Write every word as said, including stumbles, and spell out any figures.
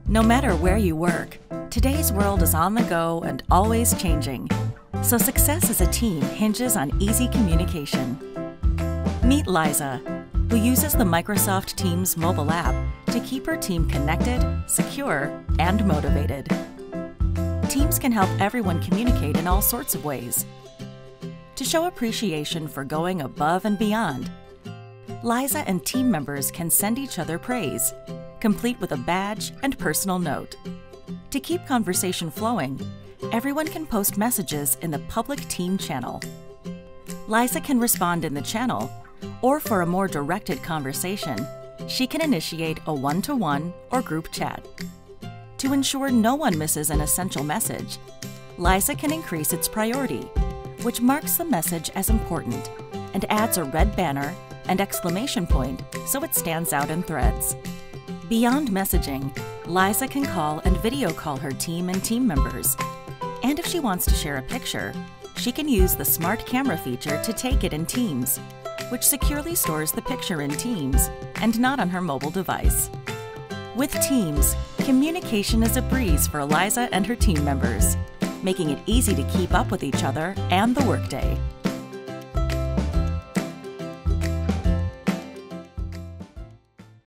No matter where you work, today's world is on the go and always changing. So success as a team hinges on easy communication. Meet Liza, who uses the Microsoft Teams mobile app to keep her team connected, secure, and motivated. Teams can help everyone communicate in all sorts of ways. To show appreciation for going above and beyond, Liza and team members can send each other praise, complete with a badge and personal note. To keep conversation flowing, everyone can post messages in the public team channel. Liza can respond in the channel, or for a more directed conversation, she can initiate a one-to-one or group chat. To ensure no one misses an essential message, Liza can increase its priority, which marks the message as important and adds a red banner and exclamation point so it stands out in threads. Beyond messaging, Liza can call and video call her team and team members. And if she wants to share a picture, she can use the smart camera feature to take it in Teams, which securely stores the picture in Teams and not on her mobile device. With Teams, communication is a breeze for Liza and her team members, making it easy to keep up with each other and the workday.